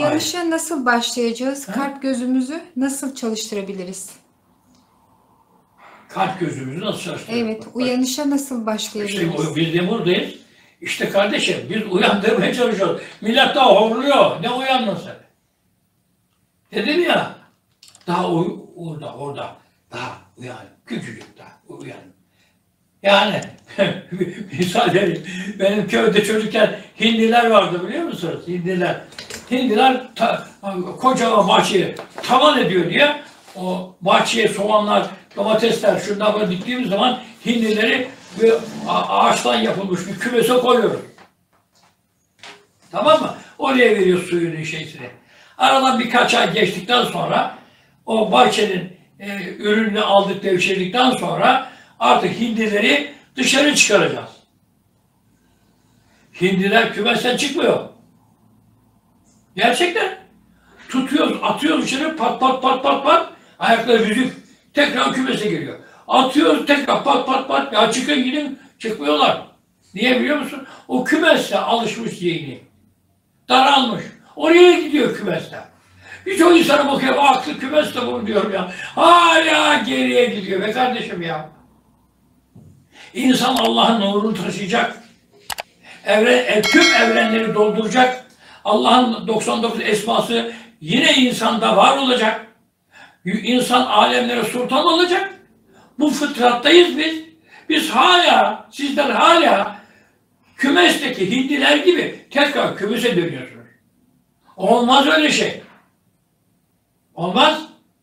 Uyanışa nasıl başlayacağız? Ha? Kalp gözümüzü nasıl çalıştırabiliriz? Kalp gözümüzü nasıl çalıştırıyoruz? Evet, uyanışa nasıl başlayabiliriz? İşte biz de buradayız. İşte kardeşim biz uyandırmaya çalışıyoruz. Millet daha horluyor. Ne uyanması? Dedim ya, daha orada daha uyan, küçücük daha uyan. Yani misal vereyim. Benim köyde çocukken hindiler vardı biliyor musunuz? Hindiler. Hindiler kocaman bahçeyi tavan ediyor diye o bahçeye soğanlar, domatesler, şundan böyle diktiğimiz zaman hindileri bir ağaçtan yapılmış bir kümese koyuyoruz. Tamam mı? Oraya veriyor suyunu, şeysini. Aradan birkaç ay geçtikten sonra o bahçenin ürününü aldık, devşirdikten sonra artık hindileri dışarı çıkaracağız. Hindiler kümesten çıkmıyor. Gerçekten. Tutuyoruz, atıyoruz dışarı, pat pat pat pat pat. Ayakları yüzük. Tekrar kümese geliyor. Atıyoruz tekrar pat pat pat. Ya çıkın gidin. Çıkmıyorlar. Niye biliyor musun? O kümeste alışmış zihni. Daralmış. Oraya gidiyor kümeste. Birçok insana bakıyor, aklı kümeste bunu diyorum ya. Hala geriye gidiyor be kardeşim ya. İnsan Allah'ın nurunu taşıyacak. Tüm evrenleri dolduracak. Allah'ın 99 esması yine insanda var olacak. İnsan alemlere sultan olacak. Bu fıtrattayız biz. Biz hala, sizler hala kümesteki hindiler gibi tekrar kümese dönüyorsunuz. Olmaz öyle şey. Olmaz.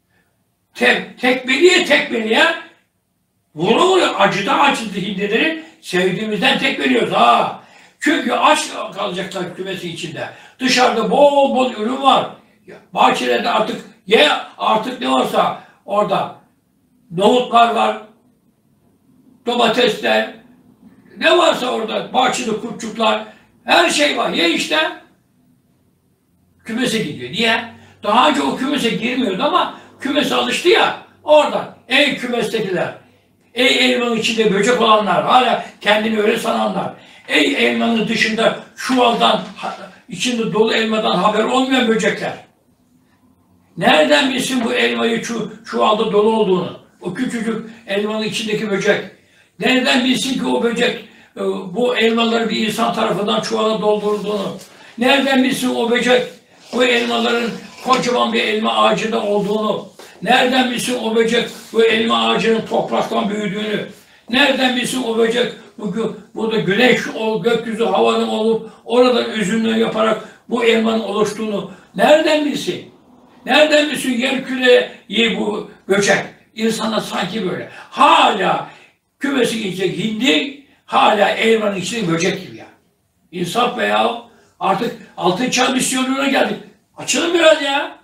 Tekmeliye vuruyor. Acıdı hindileri sevdiğimizden tekmeliyoruz. Ha. Çünkü aç kalacaklar kümesi içinde. Dışarıda bol bol ürün var. Bahçelerde artık ne varsa orada nohutlar var, domatesler, ne varsa orada bahçeli kurtçuklar, her şey var. Ye işte. Kümese gidiyor. Niye? Daha önce o kümese girmiyordu ama kümese alıştı ya. Oradan. Ey kümestekiler. Ey elmanın içinde böcek olanlar. Hala kendini öyle sananlar. Ey elmanın dışında çuvaldan, içinde dolu elmadan haber olmayan böcekler. Nereden bilsin bu elmayı çuvalda dolu olduğunu? O küçücük elmanın içindeki böcek. Nereden bilsin ki o böcek bu elmaları bir insan tarafından çuvala doldurduğunu? Nereden bilsin o böcek bu elmaların kocaman bir elma ağacında olduğunu? Nereden bilsin o böcek bu elma ağacının topraktan büyüdüğünü? Nereden bilsin o böcek burada güneş, gökyüzü, havanın olup oradan üzümünü yaparak bu elmanın oluştuğunu nereden bilsin? Nereden bilsin yer küreyi bu böcek? İnsana sanki böyle. Hala kümesi gidecek hindi, hala elmanın içinde böcek gibi ya. İnsaf be ya. Artık altın çağ misyonuna geldik. Açılın biraz ya.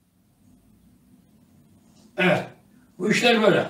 Evet. Bu işler böyle.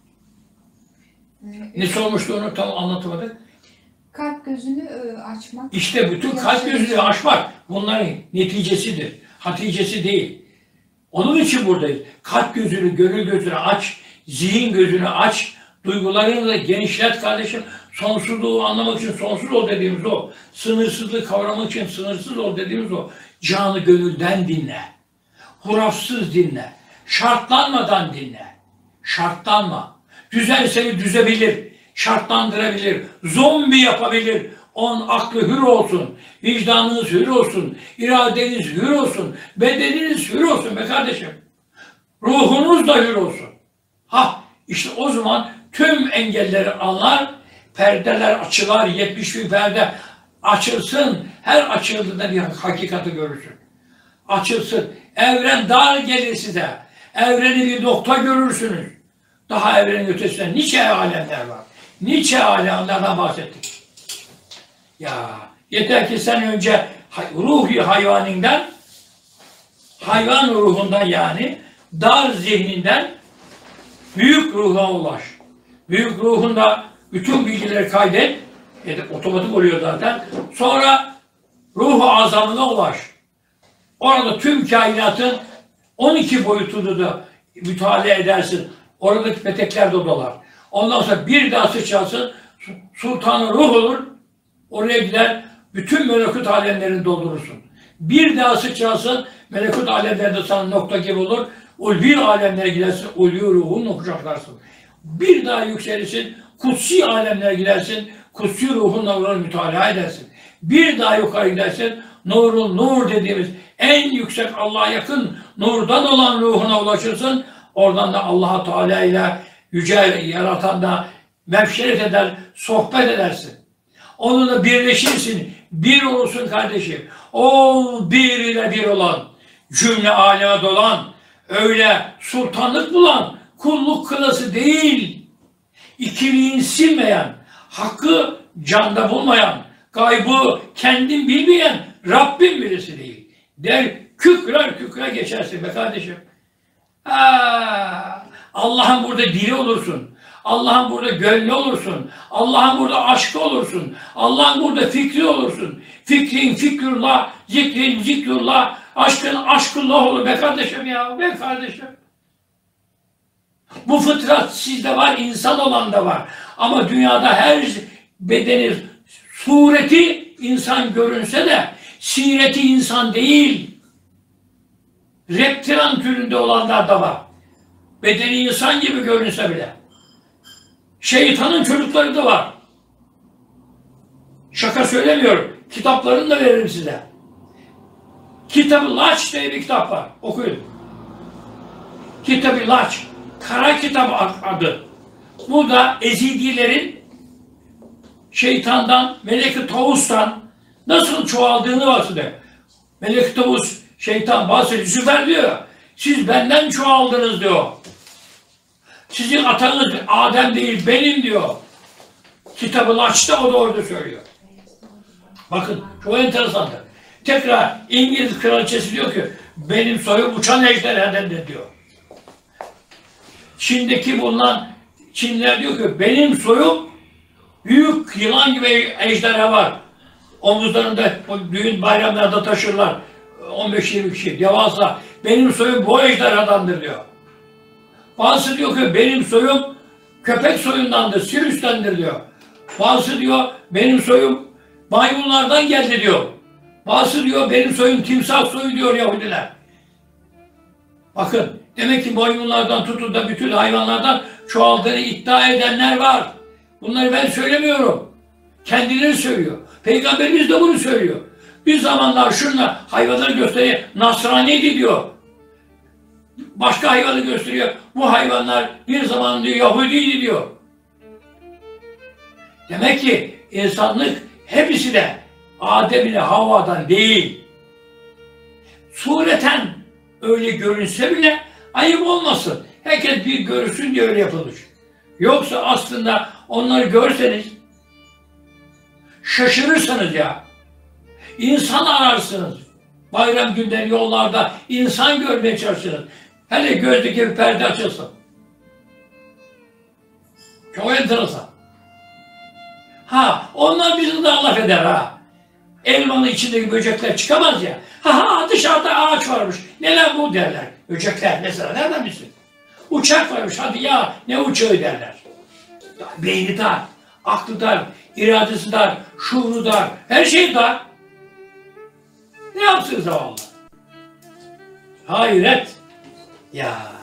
Ne sormuştu onu tam anlatamadık. Kalp gözünü açmak. İşte bütün kalp gözünü açmak bunların neticesidir. Haticesi değil. Onun için buradayız. Kalp gözünü, gönül gözünü aç, zihin gözünü aç, duygularını da genişlet kardeşim. Sonsuzluğu anlamak için sonsuz ol dediğimiz o. Sınırsızlığı kavramak için sınırsız ol dediğimiz o. Canı gönülden dinle. Hurafsız dinle. Şartlanmadan dinle. Şartlanma. Düzen seni düzebilir. Şartlandırabilir. Zombi yapabilir. On aklı hür olsun. Vicdanınız hür olsun. İradeniz hür olsun. Bedeniniz hür olsun be kardeşim. Ruhunuz da hür olsun. İşte o zaman tüm engelleri anlar. Perdeler açılar. 70 bin perde açılsın. Her açıldığında bir hakikati görürsün. Açılsın. Evren dar gelir size. Evreni bir nokta görürsünüz. Daha evrenin ötesinde nice alemler var. Nice alemlerden bahsettik. Ya yeter ki sen önce ruhi hayvaninden, hayvan ruhundan yani dar zihninden büyük ruha ulaş. Büyük ruhunda bütün bilgileri kaydet. Otomatik oluyor zaten. Sonra ruhu azamına ulaş. Orada tüm kainatın 12 boyutunu da mütalaa edersin. Oradaki petekler de dolar. Ondan sonra bir daha sıçrarsın. Sultan-ı ruh olur. Oraya gider. Bütün melekut alemlerini doldurursun. Bir daha sıçrasın, melekut alemlerinde sana nokta gibi olur. Ulvi alemlere gidersin, ulvi ruhunla kucaklarsın. Bir daha yükselirsin, kutsi alemlere gidersin, kutsi ruhunla onu mütalaa edersin. Bir daha yukarı gidersin, nurun nur dediğimiz en yüksek Allah'a yakın nurdan olan ruhuna ulaşırsın. Oradan da Allah-u Teala ile yüce yaratanla mevşeret eder, sohbet edersin. Onunla birleşirsin, bir olursun kardeşim. O bir ile bir olan, cümle aleme dolan, öyle sultanlık bulan, kulluk kılası değil, ikiliğin silmeyen, hakkı canda bulmayan, gaybı kendin bilmeyen Rabbim birisi değil. Der kükrer kükre geçersin be kardeşim. Allah'ın burada dili olursun. Allah'ın burada gönlü olursun. Allah'ın burada aşkı olursun. Allah'ın burada fikri olursun. Fikrin fikrullah, zikrin zikrullah, aşkın aşkullah olur be kardeşim ya, be kardeşim. Bu fıtrat sizde var, insan olan da var. Ama dünyada her bedeni, sureti insan görünse de sireti insan değil. Reptilan türünde olanlar da var. Bedeni insan gibi görünse bile. Şeytanın çocukları da var. Şaka söylemiyorum. Kitaplarını da veririm size. Kitab-ı Laç diye bir kitap var. Okuyun. Kitab-ı Laç. Kara kitap adı. Bu da Ezidilerin şeytandan, Melek-i Tavus'tan nasıl çoğaldığını bahsediyor. Melek-i Tavus, şeytan bahsediyor. Süper diyor. Siz benden çoğaldınız diyor. Sizin atanız Adem değil, benim diyor. Kitab-ı Laç'ta o da orada söylüyor. Bakın, çok enteresandır. Tekrar İngiliz kraliçesi diyor ki, benim soyum uçan ejderhadan diyor. Çin'deki bulunan Çinliler diyor ki, benim soyum büyük yılan gibi ejderha var. Omuzlarında o düğün bayramlarda taşırlar. 15-20 kişi, devasa. Benim soyum bu ejderhadandır diyor. Bazısı diyor ki benim soyum köpek soyundandır, sirüstendir diyor. Bazısı diyor benim soyum maymunlardan geldi diyor. Bazısı diyor benim soyum timsah soyu diyor Yahudiler. Bakın demek ki maymunlardan tutun da bütün hayvanlardan çoğaldığını iddia edenler var. Bunları ben söylemiyorum. Kendileri söylüyor. Peygamberimiz de bunu söylüyor. Bir zamanlar şunla hayvanları gösteriyor. Nasraniydi diyor. Başka hayvanı gösteriyor. Bu hayvanlar bir zaman diyor Yahudiydi diyor. Demek ki insanlık hepsi de Adem ile Havva'dan değil. Sureten öyle görünse bile ayıp olmasın. Herkes bir görsün diye öyle yapılmış. Yoksa aslında onları görseniz şaşırırsınız ya. İnsan ararsınız. Bayram günleri yollarda insan görmeye çalışırsınız. Hele gözdeki bir perde açılsın. Çok enteresan. Onlar bizi de laf eder ha. Elmanın içindeki böcekler çıkamaz ya. Dışarıda ağaç varmış. Neler bu derler. Böcekler mesela nereden bilsin? Uçak varmış. Hadi ya ne uçağı derler. Beyni dar, aklı dar, iradesi dar, şuuru dar, her şey dar. Ne yapsın zavallı? Hayret. Ya.